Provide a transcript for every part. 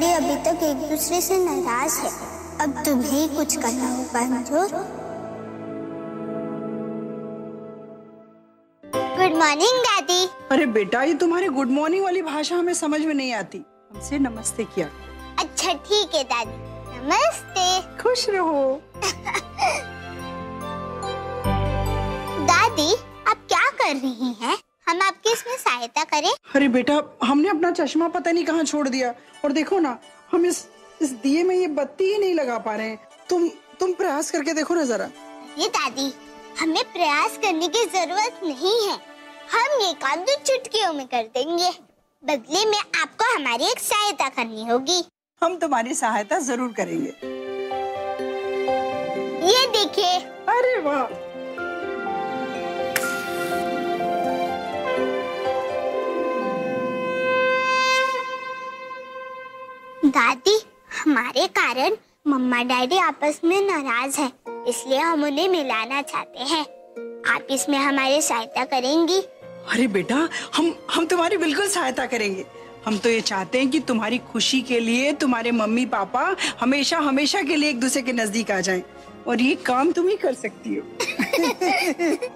Daddy अभी तक एक दूसरे से नाराज है। अब तुम्हें ही कुछ करना होगा अंजोर। Good morning daddy. अरे बेटा, ये तुम्हारी गुड मॉर्निंग वाली भाषा हमें समझ में नहीं आती। हमसे नमस्ते किया। अच्छा ठीक है दादी, नमस्ते। खुश रहो। दादी आप क्या कर रही हैं? हम आपकी इसमें सहायता करें? अरे बेटा, हमने अपना चश्मा पता नहीं कहाँ छोड़ दिया, और देखो ना, हम इस दिए में ये बत्ती ही नहीं लगा पा रहे हैं। तुम प्रयास करके देखो ना जरा। ये दादी, हमें प्रयास करने की जरूरत नहीं है। हम ये काम तो चुटकियों में कर देंगे। बदले में आपको हमारी एक सहायता करनी होगी। हम तुम्हारी सहायता जरूर करेंगे। ये देखिए। अरे वाह। दादी, हमारे कारण मम्मा डैडी आपस में नाराज हैं, इसलिए हम उन्हें मिलाना चाहते हैं। आप इसमें हमारी सहायता करेंगी? अरे बेटा, हम तुम्हारी बिल्कुल सहायता करेंगे। हम तो ये चाहते हैं कि तुम्हारी खुशी के लिए तुम्हारे मम्मी पापा हमेशा हमेशा के लिए एक दूसरे के नजदीक आ जाएं, और ये काम तुम ही कर सकती हो।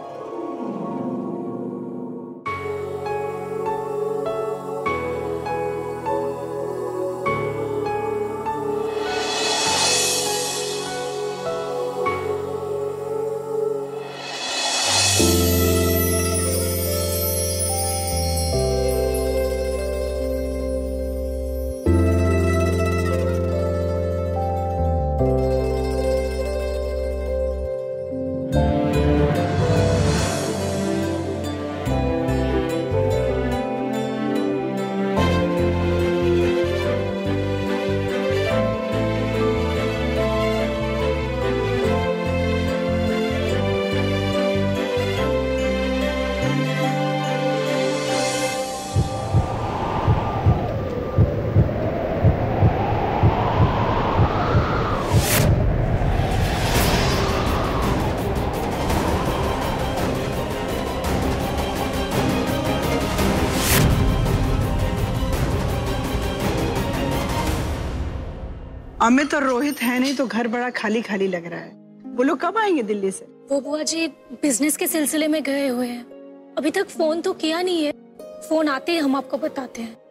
अमित और रोहित है नहीं तो घर बड़ा खाली खाली लग रहा है। वो लोग कब आएंगे दिल्ली से? वो बुआ जी बिजनेस के सिलसिले में गए हुए हैं, अभी तक फोन तो किया नहीं है। फोन आते ही हम आपको बताते हैं।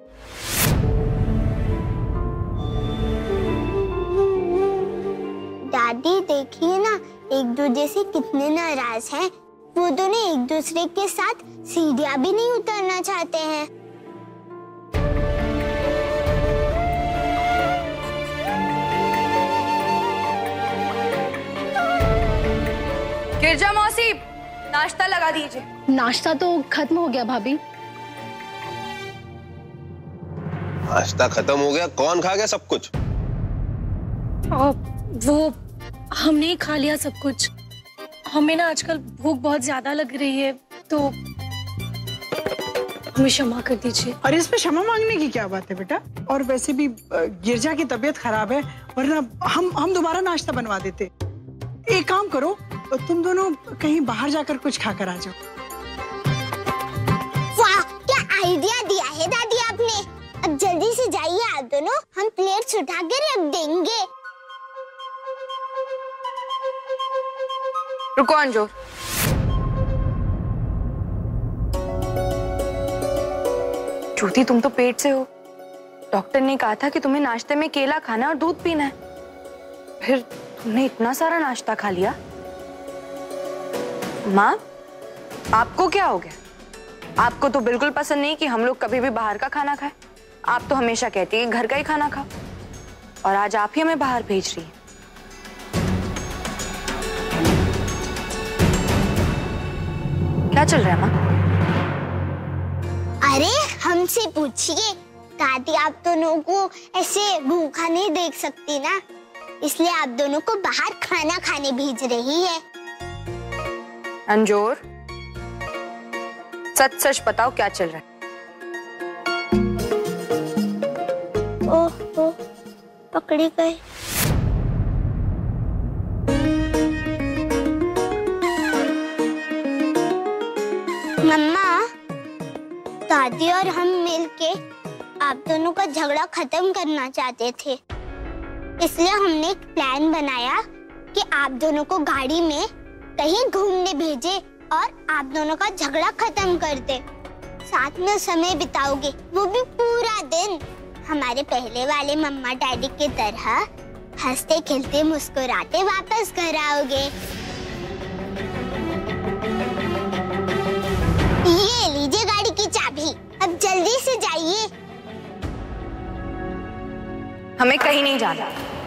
दादी देखिए ना, एक दूसरे से कितने नाराज हैं। वो दोनों एक दूसरे के साथ सीढ़ियां भी नहीं उतरना चाहते हैं। गिरजा मौसी, नाश्ता लगा दीजिए। नाश्ता तो खत्म हो गया भाभी। नाश्ता खत्म हो गया? कौन खा गया सब कुछ? वो हमने ही खा लिया सब कुछ। हमें ना आजकल भूख बहुत ज्यादा लग रही है, तो हमें क्षमा कर दीजिए। और इसमें क्षमा मांगने की क्या बात है बेटा? और वैसे भी गिरजा की तबीयत खराब है, वरना हम दोबारा नाश्ता बनवा देते। एक काम करो, तुम दोनों कहीं बाहर जाकर कुछ खाकर आ जाओ। वाह, क्या आइडिया दिया है दादी आपने। अब जल्दी से जाइए आप दोनों, हम प्लेट्स उठा कर रख देंगे। रुको अंजोर, ज्योति तुम तो पेट से हो। डॉक्टर ने कहा था कि तुम्हें नाश्ते में केला खाना और दूध पीना है, फिर तुमने इतना सारा नाश्ता खा लिया। माँ, आपको क्या हो गया? आपको तो बिल्कुल पसंद नहीं कि हम लोग कभी भी बाहर का खाना खाएं। आप तो हमेशा कहती है घर का ही खाना खाओ, और आज आप ही हमें बाहर भेज रही हैं। क्या चल रहा है माँ? अरे हमसे पूछिए। दादी आप दोनों को ऐसे भूखा नहीं देख सकती ना, इसलिए आप दोनों को बाहर खाना खाने भेज रही है। अंजोर, सच सच बताओ क्या चल रहा है? ओह, पकड़ी गए। मम्मा, दादी और हम मिलके आप दोनों का झगड़ा खत्म करना चाहते थे, इसलिए हमने एक प्लान बनाया कि आप दोनों को गाड़ी में कहीं घूमने भेजे और आप दोनों का झगड़ा खत्म कर दे। साथ में समय बिताओगे, वो भी पूरा दिन। हमारे पहले वाले मम्मा डैडी की तरह हंसते खेलते मुस्कुराते वापस घर आओगे। ये लीजिए गाड़ी की चाबी, अब जल्दी से जाइए। हमें कहीं नहीं जाना।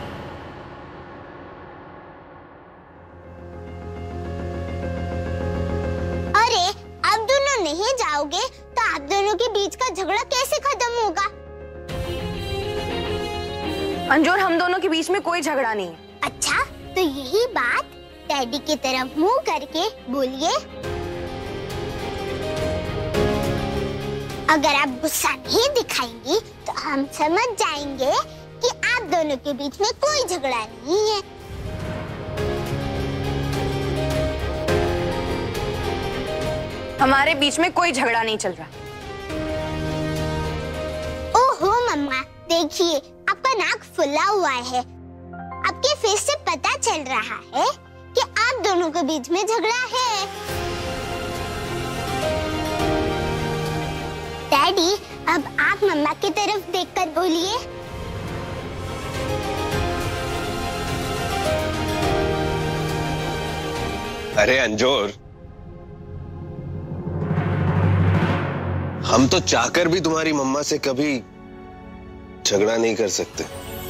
अरे अब दोनों नहीं जाओगे तो आप दोनों के बीच का झगड़ा कैसे खत्म होगा? अंजोर, हम दोनों के बीच में कोई झगड़ा नहीं है। अच्छा, तो यही बात डैडी की तरफ मुंह करके बोलिए। अगर आप गुस्सा नहीं दिखाएंगी तो हम समझ जाएंगे कि आप दोनों के बीच में कोई झगड़ा नहीं है। हमारे बीच में कोई झगड़ा नहीं चल रहा। ओहो मम्मा, देखिए आपका नाक फुला हुआ है। आपके फेस से पता चल रहा है कि आप दोनों के बीच में झगड़ा है। डैडी, अब आप मम्मा की तरफ देखकर बोलिए। अरे अंजोर, हम तो चाहकर भी तुम्हारी मम्मा से कभी झगड़ा नहीं कर सकते।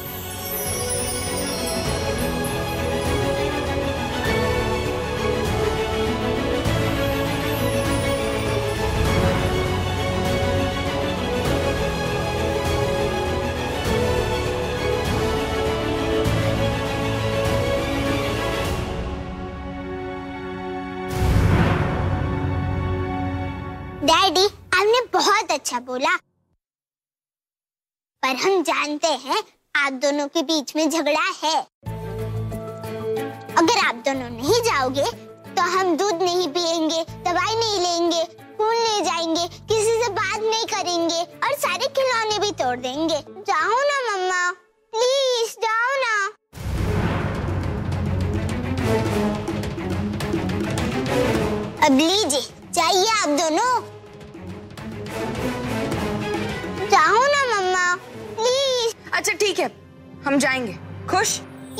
डैडी, आपने बहुत अच्छा बोला, पर हम जानते हैं आप दोनों के बीच में झगड़ा है। अगर आप दोनों नहीं जाओगे तो हम दूध नहीं पिएंगे, दवाई नहीं लेंगे, स्कूल नहीं जाएंगे, किसी से बात नहीं करेंगे और सारे खिलौने भी तोड़ देंगे। जाओ ना मम्मा, प्लीज जाओ ना। अब लीजिए, जाइए आप दोनों। जाओ ना मम्मा, प्लीज। अच्छा ठीक है, हम जाएंगे। खुश?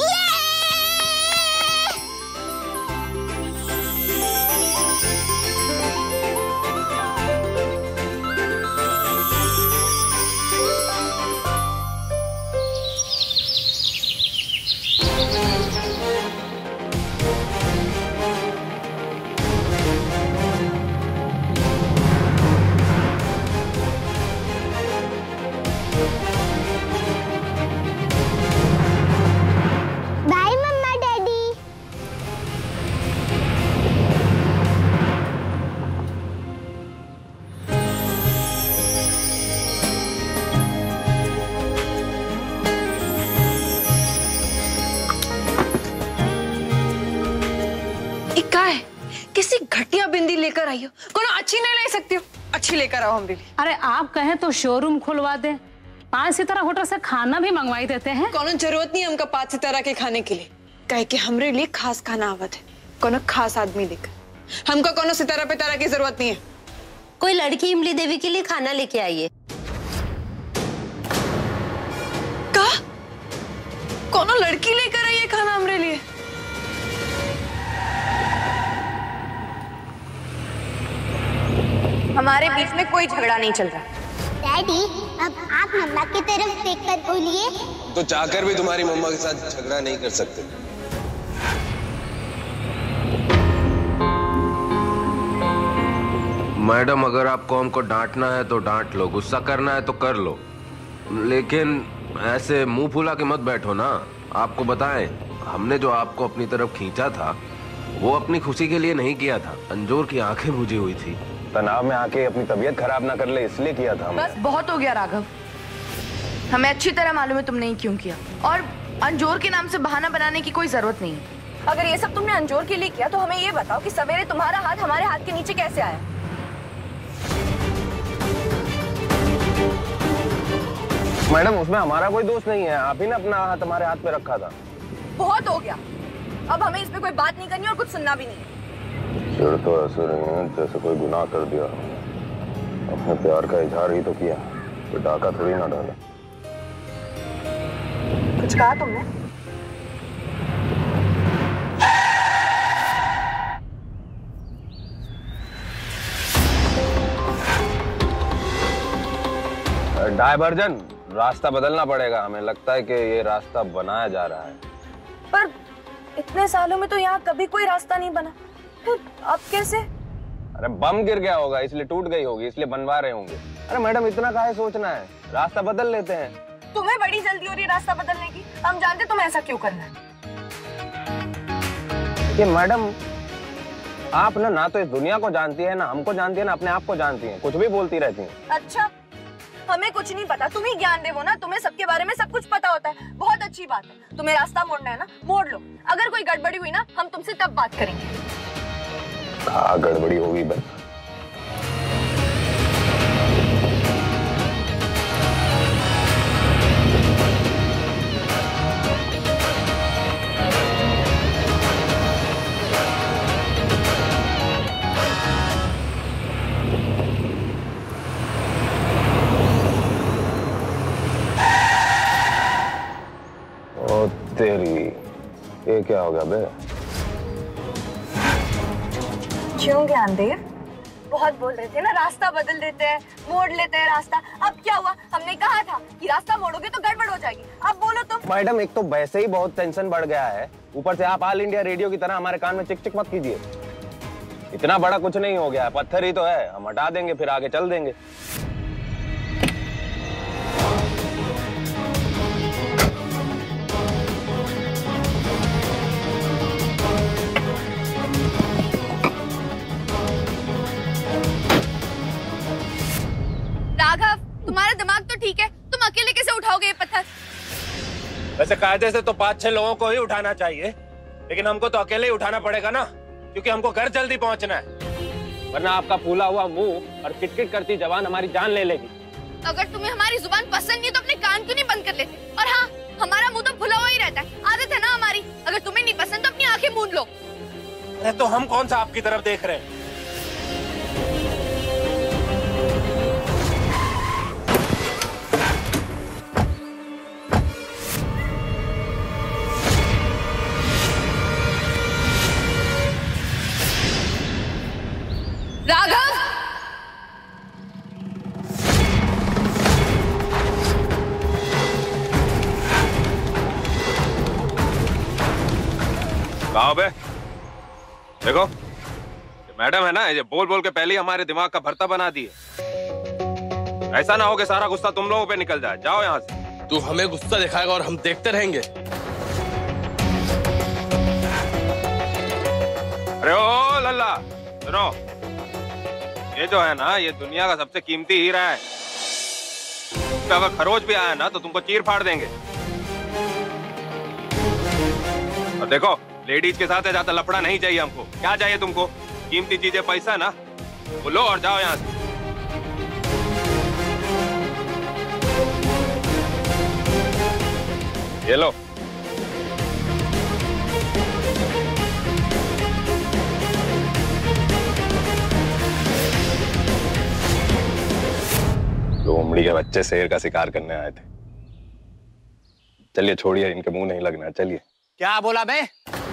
Bye mumma daddy. क्या है? किसी घटिया बिंदी लेकर आई हो, कोनो अच्छी नहीं ले सकती हो? अच्छी लेकर आओ हमारे लिए। अरे आप कहें तो शोरूम खुलवा दें, 5 सितारा होटल से खाना भी मंगवाई देते हैं। कोनो जरूरत नहीं हमका 5 सितारा के खाने के लिए, कहे कि हमरे लिए खास खाना आवत है, कोनो खास आदमी लेकर। हमको कोनो सितारा पितारा की जरूरत नहीं है। कोई लड़की इमली देवी के लिए खाना लेके आई है। का? कोनो लड़की लेकर आई है खाना हमरे लिए? हमारे बीच में कोई झगड़ा नहीं चल रहा। डैडी, अब आप मम्मा की तरफ देखकर बोलिए। तो चाहकर भी तुम्हारी मम्मा के साथ झगड़ा नहीं कर सकते। मैडम, अगर आपको हमको डांटना है तो डांट लो, गुस्सा करना है तो कर लो, लेकिन ऐसे मुंह फुला के मत बैठो ना। आपको बताएं, हमने जो आपको अपनी तरफ खींचा था वो अपनी खुशी के लिए नहीं किया था। अंजोर की आंखें बुझी हुई थी। तनाव में आके अपनी तबीयत खराब ना कर ले इसलिए किया था। बस बहुत हो गया राघव, हमें अच्छी तरह मालूम है तुमने क्यों किया, और अंजोर के नाम से बहाना बनाने की कोई जरूरत नहीं है। अगर ये सब तुमने अंजोर के लिए किया तो हमें ये बताओ कि सवेरे तुम्हारा हाथ हमारे हाथ के नीचे कैसे आया? मैडम उसमें हमारा कोई दोष नहीं है, आप ही ने अपना हाथ हमारे हाथ पे रखा था। बहुत हो गया, अब हमें इस पे कोई बात नहीं करनी और कुछ सुनना भी नहीं है। चिढ़ तो ऐसे रही है जैसे कोई गुनाह कर दिया, अपने प्यार का इजहार ही तो किया, तो डाका थोड़ी ना डाला। कुछ कहा तुमने? डायवर्जन, रास्ता बदलना पड़ेगा, हमें लगता है कि ये रास्ता बनाया जा रहा है। पर इतने सालों में तो यहाँ कभी कोई रास्ता नहीं बना, फिर अब कैसे? अरे बम गिर गया होगा इसलिए टूट गई होगी, इसलिए बनवा रहे होंगे। अरे मैडम इतना काहे सोचना है, रास्ता बदल लेते हैं। तुम्हें बड़ी जल्दी हो रही है रास्ता बदलने की, हम जानते तुम्हें ऐसा क्यों करना है। ये मैडम आप ना तो इस दुनिया को जानती है, ना हमको जानती है, ना अपने आप को जानती है, कुछ भी बोलती रहती हैं। अच्छा, हमें कुछ नहीं पता, तुम ही ज्ञान देवो ना, तुम्हें सबके बारे में सब कुछ पता होता है। बहुत अच्छी बात है, तुम्हें रास्ता मोड़ना है ना, मोड़ लो। अगर कोई गड़बड़ी हुई ना, हम तुमसे तब बात करेंगे। हाँ गड़बड़ी होगी बस। तेरी ये क्या हो गया बे? क्यों ज्ञान देव? बहुत बोल रहे थे ना रास्ता बदल देते हैं, मोड़ लेते हैं रास्ता। अब क्या हुआ? हमने कहा था कि रास्ता मोड़ोगे तो गड़बड़ हो जाएगी। अब बोलो तुम। मैडम एक तो वैसे ही बहुत टेंशन बढ़ गया है, ऊपर से आप ऑल इंडिया रेडियो की तरह हमारे कान में चिक चिक मत कीजिए। इतना बड़ा कुछ नहीं हो गया, पत्थर ही तो है, हम हटा देंगे फिर आगे चल देंगे। राघव, तुम्हारा दिमाग तो ठीक है, तुम अकेले कैसे उठाओगे ये पत्थर? वैसे कायदे से तो 5-6 लोगों को ही उठाना चाहिए, लेकिन हमको तो अकेले ही उठाना पड़ेगा ना, क्योंकि हमको घर जल्दी पहुंचना है, वरना आपका फूला हुआ मुंह और किटकिट करती जबान हमारी जान ले लेगी। अगर तुम्हें हमारी जुबान पसंद नहीं है तो अपने कान क्यों नहीं बंद कर लेते? और हाँ, हमारा मुंह तो फुला हुआ ही रहता है, आदत है ना हमारी। अगर तुम्हें नहीं पसंद तो अपनी आंखें मूंद लो। अरे तो हम कौन सा आपकी तरफ देख रहे हैं? राघव! कहाँ बे? देखो, ये मैडम है ना, ये बोल बोल के पहले ही हमारे दिमाग का भरता बना दिए। ऐसा ना हो कि सारा गुस्सा तुम लोगों पे निकल जाए। जाओ यहाँ से। तू हमें गुस्सा दिखाएगा और हम देखते रहेंगे। अरे ओ लल्ला, सुनो, ये जो है ना, ये दुनिया का सबसे कीमती हीरा है। अगर खरोच भी आया ना तो तुमको चीर फाड़ देंगे। और देखो, लेडीज के साथ ज्यादा लफड़ा नहीं चाहिए हमको। क्या चाहिए तुमको? कीमती चीजें, पैसा ना, वो लो और जाओ यहाँ से। ये लो। लोमड़ी के बच्चे शेर का शिकार करने आए थे। चलिए छोड़िए, इनके मुंह नहीं लगना है, चलिए। क्या बोला बे?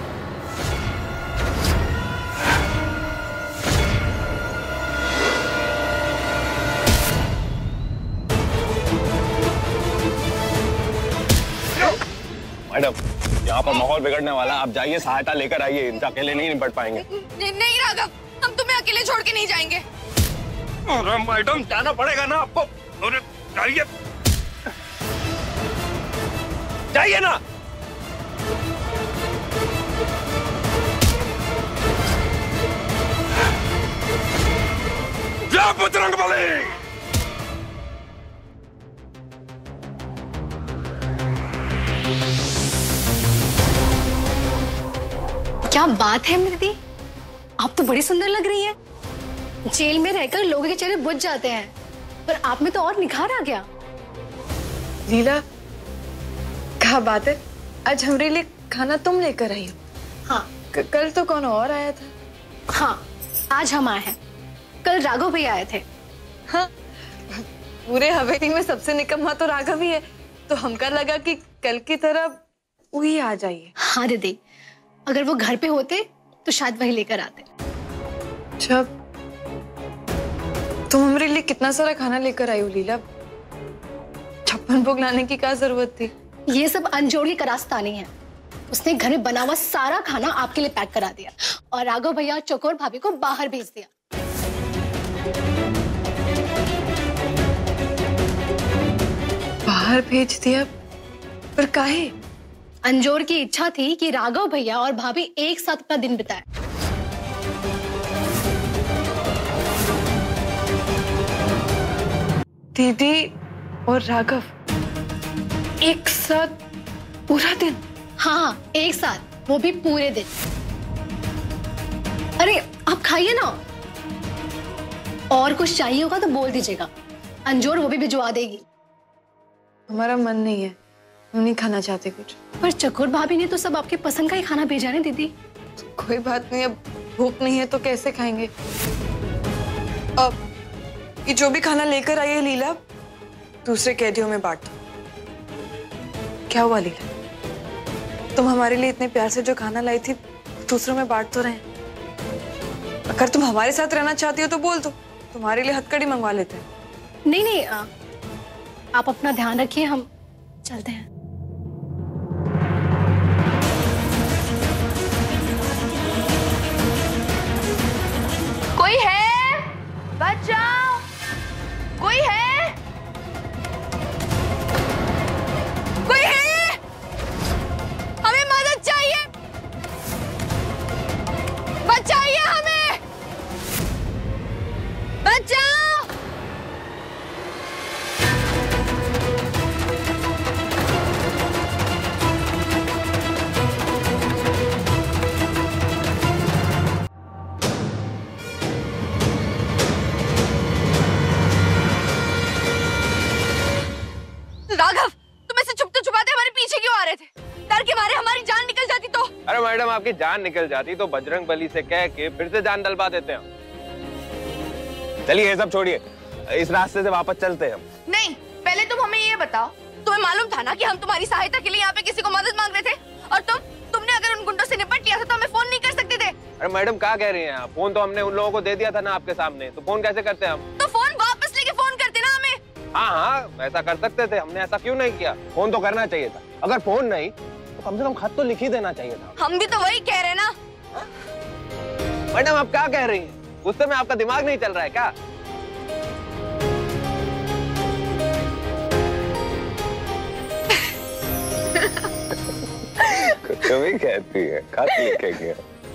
मैडम यहाँ पर माहौल बिगड़ने वाला, आप जाइए, सहायता लेकर आइए, इनसे अकेले नहीं निपट पाएंगे। नहीं राघव, हम तुम्हें अकेले छोड़ के नहीं जाएंगे। अरे मैडम, जाना पड़ेगा ना आपको। अरे जाइए, जाइए ना। जा बजरंगबली। क्या बात है मृति, आप तो बड़ी सुंदर लग रही है। जेल में रहकर लोगों के चेहरे बुझ जाते हैं, पर आप में तो और निखार आ गया। लीला, क्या बात है, आज हमारे लिए खाना तुम लेकर आई हो? हाँ। कल तो कौन और आया था? हाँ, आज हम आए हैं। कल राघव भैया आए थे। हाँ, पूरे हवेली में सबसे निकम्मा तो राघव ही है, तो हमका लगा कि कल की तरह वही आ जाइए। हाँ दीदी, अगर वो घर पे होते तो शायद वही लेकर आते। अच्छा, तुम हमारे लिए कितना सारा खाना लेकर आई हो लीला? 56 भोग लाने की क्या जरूरत थी? ये सब अंजोर की करास्तानी है। उसने घर में बना हुआ सारा खाना आपके लिए पैक करा दिया और राघव भैया चकोर भाभी को बाहर भेज दिया। बाहर भेज दिया? पर काहे? अंजोर की इच्छा थी कि राघव भैया और भाभी एक साथ अपना दिन बिताए। दीदी और राघव एक साथ पूरा दिन? हाँ, एक साथ, वो भी पूरे दिन। अरे आप खाइए ना, और कुछ चाहिए होगा तो बोल दीजिएगा, अंजोर वो भी भिजवा देगी। हमारा मन नहीं है, हम नहीं खाना चाहते कुछ। पर चकोर भाभी ने तो सब आपके पसंद का ही खाना भेजा है दीदी। कोई बात नहीं, अब भूख नहीं है तो कैसे खाएंगे? अब ये जो भी खाना लेकर आई है लीला, दूसरे कैदियों में बांट दो। क्या हुआ लीला, तुम हमारे लिए इतने प्यार से जो खाना लाई थी दूसरों में बांट तो रहे हैं। अगर तुम हमारे साथ रहना चाहती हो तो बोल दो, तुम्हारे लिए हथकड़ी मंगवा लेते हैं। नहीं नहीं, आप अपना ध्यान रखिए, हम चलते हैं। कोई है? बच जाओ, कोई है? कोई है? हमें मदद चाहिए, बचाइए हमें, बचाओ। राघव, तुम ऐसे छुपते छुपाते हमारे पीछे क्यों आ रहे थे? डर के मारे हमारी जान निकल जाती तो? अरे मैडम, आपकी जान निकल जाती तो बजरंग बली से कह के फिर से जान डलवा देते हैं। चलिए ये सब छोड़िए, इस रास्ते से वापस चलते हैं हम। नहीं, पहले तुम हमें ये बताओ, तुम्हें मालूम था ना कि हम तुम्हारी सहायता के लिए यहाँ पे किसी को मदद मांग रहे थे? और तुमने अगर उन गुंडों से निपट लिया था तो हमें फोन नहीं कर सकते थे? अरे मैडम, क्या कह रही हैं आप? फोन तो हमने उन लोगों को दे दिया था ना आपके सामने, तो फोन कैसे करते हम? तो फोन वापस लेके फोन करते ना हमें। हाँ हाँ, ऐसा कर सकते थे, हमने ऐसा क्यों नहीं किया? फोन तो करना चाहिए था। अगर फोन नहीं तो कम से कम खत तो लिख ही देना चाहिए था। हम भी तो वही कह रहे ना। मैडम, आप क्या कह रही हैं? गुस्से में आपका दिमाग नहीं चल रहा है क्या? कुछ भी कहती है, खत लिखेंगे।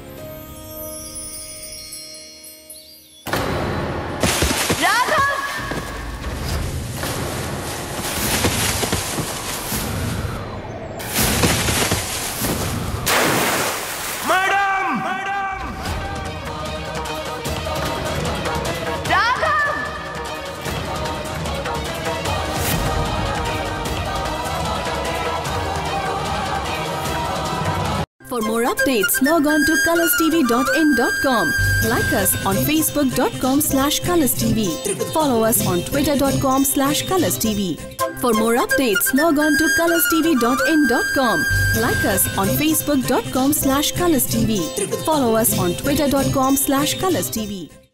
For more updates, log on to colorstv.in.com. Like us on facebook.com/colorstv. Follow us on twitter.com/colorstv. For more updates, log on to colorstv.in.com. Like us on facebook.com/colorstv. Follow us on twitter.com/colorstv.